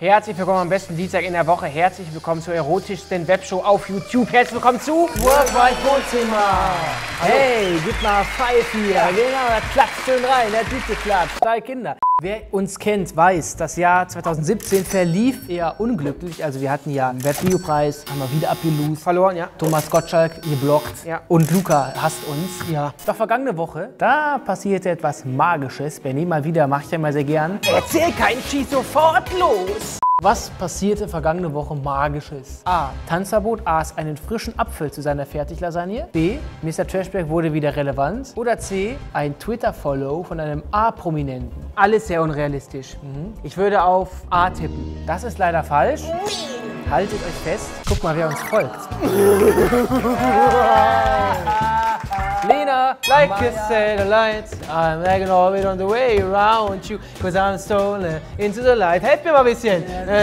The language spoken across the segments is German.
Herzlich willkommen am besten Dienstag in der Woche. Herzlich willkommen zur erotischsten Webshow auf YouTube. Herzlich willkommen zu Worldwide Wohnzimmer. Hey, gib mal Five hier. Genau, das klatscht schön rein, der Tüte klatscht. 3 Kinder. Wer uns kennt, weiß, das Jahr 2017 verlief eher unglücklich. Also wir hatten ja einen Webvideopreis, haben wir wieder abgelost. verloren, ja. Thomas Gottschalk geblockt, Ja. Und Luca hasst uns. Ja. Doch vergangene Woche, da passierte etwas Magisches. Benni, mal wieder, mache ich ja mal sehr gern. Erzähl keinen, schieß sofort los. Was passierte vergangene Woche Magisches? A. Tanzverbot aß einen frischen Apfel zu seiner Fertiglasagne. B. Mr. Trashback wurde wieder relevant. Oder C. Ein Twitter-Follow von einem A-Prominenten. Alles sehr unrealistisch. Ich würde auf A tippen. Das ist leider falsch. Haltet euch fest. Guck mal, wer uns folgt. Lena, like a satellite, I'm lagging orbit on the way around you, cause I'm stolen into the light. Helft mir mal ein bisschen.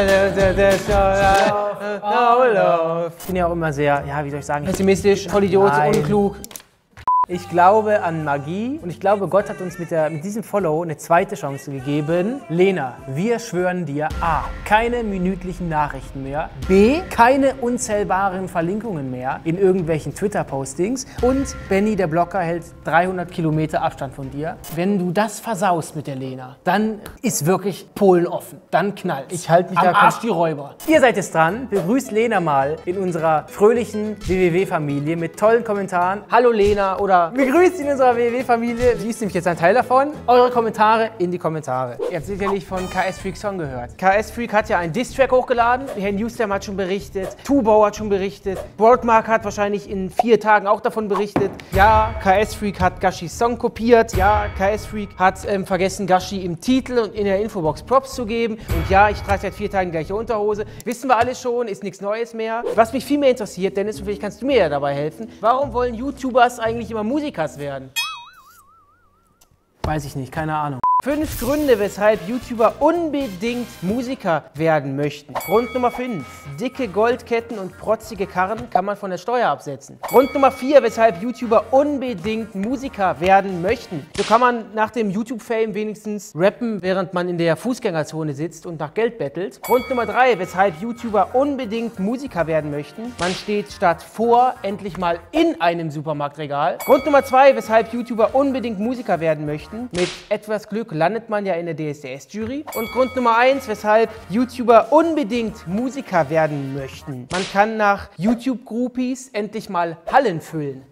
Ich bin ja auch immer sehr, ja, wie soll ich sagen, Pessimistisch, Vollidiot, Nein. unklug. Ich glaube an Magie und ich glaube, Gott hat uns mit diesem Follow eine zweite Chance gegeben. Lena, wir schwören dir A. Keine minütlichen Nachrichten mehr. B. Keine unzählbaren Verlinkungen mehr in irgendwelchen Twitter-Postings. Und Benni, der Blocker, hält 300 Kilometer Abstand von dir. Wenn du das versaust mit der Lena, dann ist wirklich Polen offen. Dann knallt. Ich halte mich am da Arsch die Räuber. Ihr seid jetzt dran. Begrüßt Lena mal in unserer fröhlichen WWW-Familie mit tollen Kommentaren. Hallo Lena oder Begrüßt in unserer WW-Familie. Sie ist nämlich jetzt ein Teil davon. Eure Kommentare in die Kommentare. ihr habt sicherlich von KS Freak Song gehört. KS Freak hat ja einen Diss-Track hochgeladen. Herr Newstam hat schon berichtet. Tubau hat schon berichtet. Broadmark hat wahrscheinlich in 4 Tagen auch davon berichtet. Ja, KS Freak hat Gashis Song kopiert. Ja, KS Freak hat vergessen, Gashi im Titel und in der Infobox Props zu geben. Und ja, ich trage seit 4 Tagen die gleiche Unterhose. Wissen wir alles schon, ist nichts Neues mehr. Was mich viel mehr interessiert, Dennis, und vielleicht kannst du mir ja dabei helfen. Warum wollen YouTubers eigentlich immer Musikers werden? Weiß ich nicht, keine Ahnung. 5 Gründe, weshalb YouTuber unbedingt Musiker werden möchten. Grund Nummer 5. Dicke Goldketten und protzige Karren kann man von der Steuer absetzen. Grund Nummer 4, weshalb YouTuber unbedingt Musiker werden möchten. So kann man nach dem YouTube-Fame wenigstens rappen, während man in der Fußgängerzone sitzt und nach Geld bettelt. Grund Nummer 3, weshalb YouTuber unbedingt Musiker werden möchten. Man steht statt vor endlich mal in einem Supermarktregal. Grund Nummer 2, weshalb YouTuber unbedingt Musiker werden möchten. Mit etwas Glück landet man ja in der DSDS-Jury. Und Grund Nummer 1, weshalb YouTuber unbedingt Musiker werden möchten. Man kann nach YouTube-Groupies endlich mal Hallen füllen.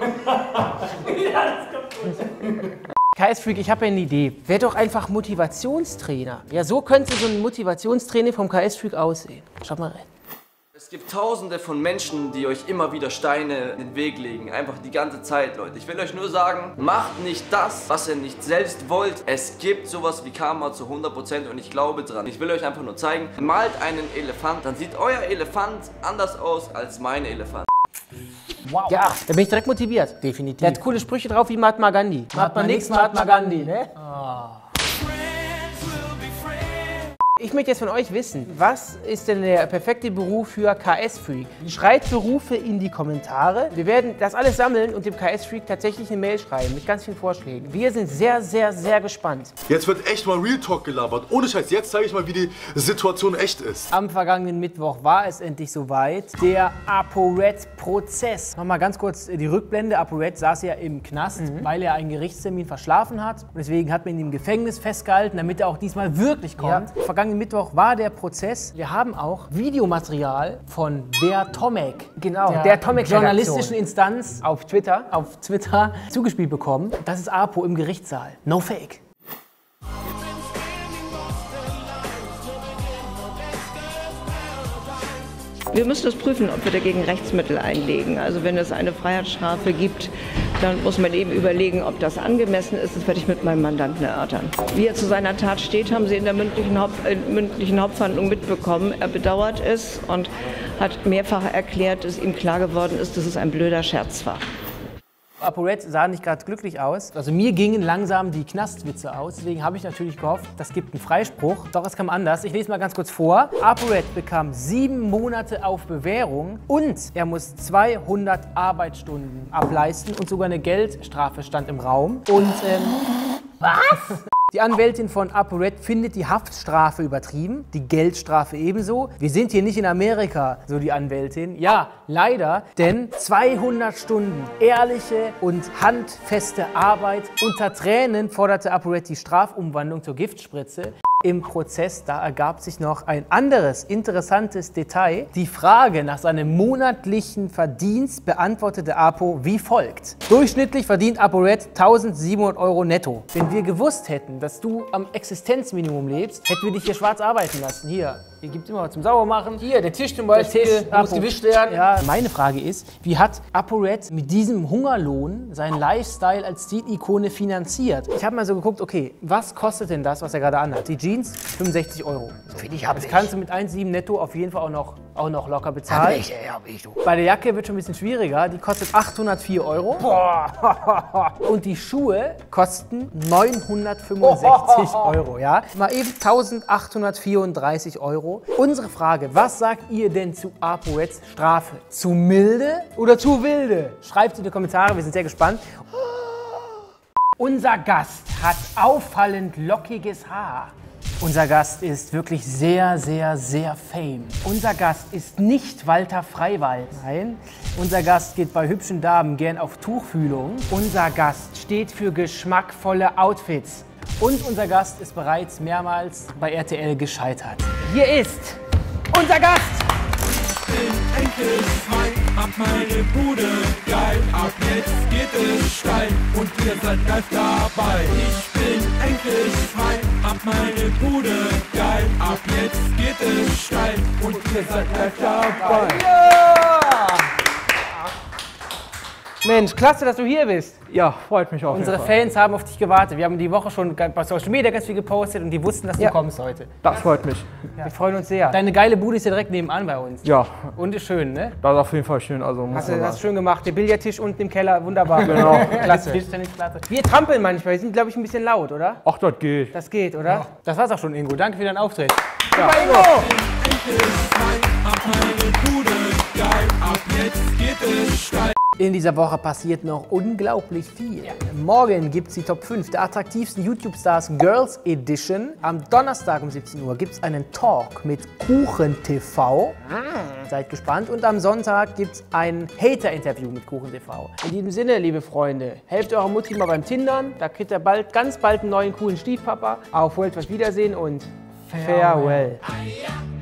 KS Freak, ich habe eine Idee. Wär doch einfach Motivationstrainer. Ja, so könnte so ein Motivationstraining vom KS Freak aussehen. Schaut mal rein. Es gibt tausende von Menschen, die euch immer wieder Steine in den Weg legen. Einfach die ganze Zeit, Leute. Ich will euch nur sagen, macht nicht das, was ihr nicht selbst wollt. Es gibt sowas wie Karma zu 100% und ich glaube dran. Ich will euch einfach nur zeigen, malt einen Elefant, dann sieht euer Elefant anders aus als mein Elefant. Wow. Ja, da bin ich direkt motiviert. Definitiv. Der hat coole Sprüche drauf wie Mahatma Gandhi. Mahatma nix, Mahatma Gandhi, ne? Ich möchte jetzt von euch wissen, was ist denn der perfekte Beruf für KS Freak? Schreibt Berufe in die Kommentare. Wir werden das alles sammeln und dem KS Freak tatsächlich eine Mail schreiben mit ganz vielen Vorschlägen. Wir sind sehr, sehr, sehr gespannt. Jetzt wird echt mal Real Talk gelabert. Ohne Scheiß, jetzt zeige ich mal, wie die Situation echt ist. Am vergangenen Mittwoch war es endlich soweit. Der ApoRed-Prozess. Nochmal ganz kurz die Rückblende. ApoRed saß ja im Knast, weil er einen Gerichtstermin verschlafen hat. Und deswegen hat man ihn im Gefängnis festgehalten, damit er auch diesmal wirklich kommt. Ja. Vergangenen Mittwoch war der Prozess. Wir haben auch Videomaterial von der Tomek, Genau, der Tomek journalistischen Instanz auf Twitter. auf Twitter zugespielt bekommen. Das ist Apo im Gerichtssaal. No fake. Wir müssen das prüfen, ob wir dagegen Rechtsmittel einlegen. Also wenn es eine Freiheitsstrafe gibt, dann muss man eben überlegen, ob das angemessen ist. Das werde ich mit meinem Mandanten erörtern. Wie er zu seiner Tat steht, haben Sie in der mündlichen Hauptverhandlung mitbekommen. Er bedauert es und hat mehrfach erklärt, dass ihm klar geworden ist, dass es ein blöder Scherz war. ApoRed sah nicht gerade glücklich aus. Also mir gingen langsam die Knastwitze aus. Deswegen habe ich natürlich gehofft, das gibt einen Freispruch. Doch es kam anders. Ich lese mal ganz kurz vor. ApoRed bekam 7 Monate auf Bewährung und er muss 200 Arbeitsstunden ableisten und sogar eine Geldstrafe stand im Raum. Und Was? Die Anwältin von ApoRed findet die Haftstrafe übertrieben, die Geldstrafe ebenso. Wir sind hier nicht in Amerika, so die Anwältin. Ja, leider, denn 200 Stunden ehrliche und handfeste Arbeit. Unter Tränen forderte ApoRed die Strafumwandlung zur Giftspritze. Im Prozess, da ergab sich noch ein anderes interessantes Detail. Die Frage nach seinem monatlichen Verdienst beantwortete Apo wie folgt. Durchschnittlich verdient ApoRed 1.700 € netto. Wenn wir gewusst hätten, dass du am Existenzminimum lebst, hätten wir dich hier schwarz arbeiten lassen. Hier gibt es immer was zum Saubermachen. Hier, der Tisch zum Beispiel, muss gewischt werden. Ja, meine Frage ist, wie hat ApoRed mit diesem Hungerlohn seinen Lifestyle als Stilikone finanziert? Ich habe mal so geguckt, okay, was kostet denn das, was er gerade anhat? Die Jeans, 65 €. Finde ich Das kannst du mit 1,7 netto auf jeden Fall auch noch locker bezahlen. Bei der Jacke wird schon ein bisschen schwieriger. Die kostet 804 €. Boah. Und die Schuhe kosten 965 €. Ja? Mal eben 1.834 €. Unsere Frage, was sagt ihr denn zu ApoReds Strafe? Zu milde oder zu wilde? Schreibt es in die Kommentare, wir sind sehr gespannt. Unser Gast hat auffallend lockiges Haar. Unser Gast ist wirklich sehr, sehr, sehr fame. Unser Gast ist nicht Walter Freiwald. Nein, unser Gast geht bei hübschen Damen gern auf Tuchfühlung. Unser Gast steht für geschmackvolle Outfits. Und unser Gast ist bereits mehrmals bei RTL gescheitert. Hier ist unser Gast! Ich bin enkelfrei, hab meine Bude geil, ab jetzt geht es steil und ihr seid live dabei. Ich bin enkelfrei, hab meine Bude geil, ab jetzt geht es steil und ihr seid live dabei. Ja! Mensch, klasse, dass du hier bist. Ja, freut mich auch. Unsere Fans haben auf dich gewartet. Wir haben die Woche schon bei Social Media ganz viel gepostet und die wussten, dass du kommst heute. Das freut mich. Wir freuen uns sehr. Deine geile Bude ist ja direkt nebenan bei uns. Ja, Und ist schön, ne? das ist auf jeden Fall schön. Also muss Hast man du sagen. das schön gemacht. Der Billardtisch unten im Keller, wunderbar. Genau. Klasse. Tischtennisplatte. Wir trampeln manchmal, wir sind, glaube ich, ein bisschen laut, oder? Ach, das geht. Das geht, oder? Das war's auch schon, Ingo. Danke für deinen Auftritt. Super, Ingo! Enkelfrei, hab meine Bude geil, ab jetzt geht es steil. In dieser Woche passiert noch unglaublich viel. Morgen gibt es die Top 5 der attraktivsten YouTube-Stars Girls Edition. Am Donnerstag um 17 Uhr gibt es einen Talk mit Kuchen TV. Seid gespannt. Und am Sonntag gibt es ein Hater-Interview mit Kuchen TV. In diesem Sinne, liebe Freunde, helft eurer Mutti mal beim Tindern. Da kriegt ihr ganz bald einen neuen coolen Stiefpapa. Auf World Wiedersehen und Farewell.